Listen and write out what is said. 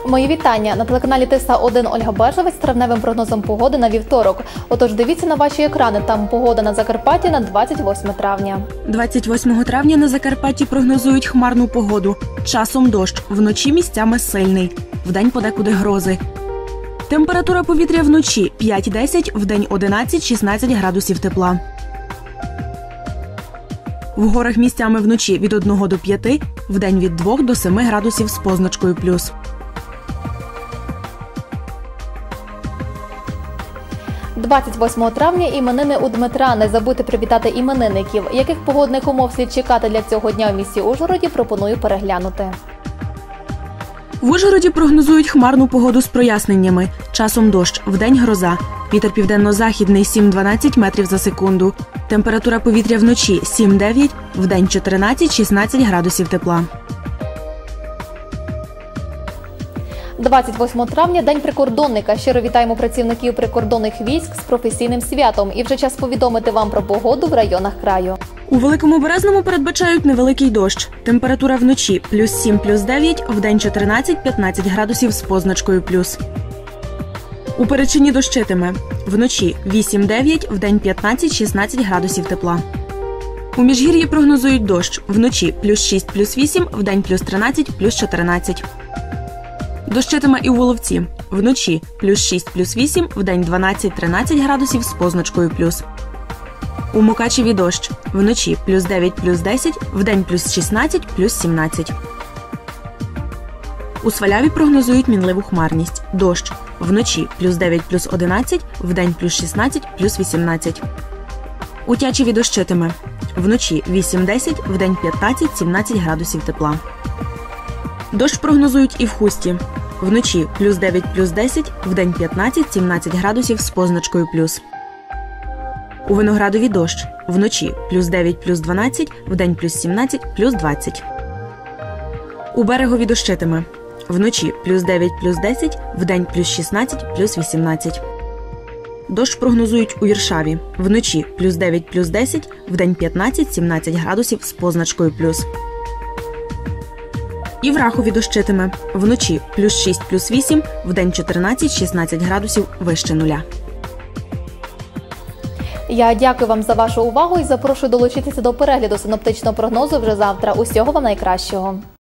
Мої вітання. На телеканалі Тиса-1 Ольга Бежевець з травневим прогнозом погоди на вівторок. Отож, дивіться на ваші екрани. Там погода на Закарпатті на 28 травня. 28 травня на Закарпатті прогнозують хмарну погоду. Часом дощ, вночі місцями сильний. Вдень подекуди грози. Температура повітря вночі 5-10, вдень 11-16 градусів тепла. В горах місцями вночі від 1 до 5, вдень від 2 до 7 градусів з позначкою плюс. – 28 травня іменини у Дмитра. Не забудьте привітати іменинників. Яких погодних умов слід чекати для цього дня у місті Ужгороді, пропоную переглянути. В Ужгороді прогнозують хмарну погоду з проясненнями. Часом дощ, вдень гроза. Вітер південно-західний 7-12 метрів за секунду. Температура повітря вночі 7-9, вдень 14-16 градусів тепла. 28 травня – День прикордонника. Щиро вітаємо працівників прикордонних військ з професійним святом. І вже час повідомити вам про погоду в районах краю. У Великому Березному передбачають невеликий дощ. Температура вночі +7, +9, вдень 14-15 градусів з позначкою плюс. У Перечині дощитиме. Вночі 8-9, вдень 15-16 градусів тепла. У Міжгір'ї прогнозують дощ. Вночі +6, +8, вдень +13, +14. Дощитиме і у Воловці. Вночі +6, +8, вдень 12-13 градусів з позначкою плюс. У Мукачеві дощ. Вночі +9, +10, вдень +16, +17. У Сваляві прогнозують мінливу хмарність. Дощ. Вночі +9, +11, вдень +16, +18. У Тячеві дощитиме. Вночі 8-10, вдень 15-17 градусів тепла. Дощ прогнозують і в Хусті. Вночі +9, +10, вдень 15-17 градусів з позначкою плюс. У Виноградові дощ. Вночі +9, +12, вдень +17, +20. У Берегові дощитиме. Вночі +9, +10, вдень +16, +18. Дощ прогнозують у Іршаві. Вночі +9, +10, вдень 15-17 градусів з позначкою плюс. І в Рахові дощитиме. Вночі +6, +8, вдень 14-16 градусів вище нуля. Я дякую вам за вашу увагу і запрошую долучитися до перегляду синоптичного прогнозу вже завтра. Усього вам найкращого.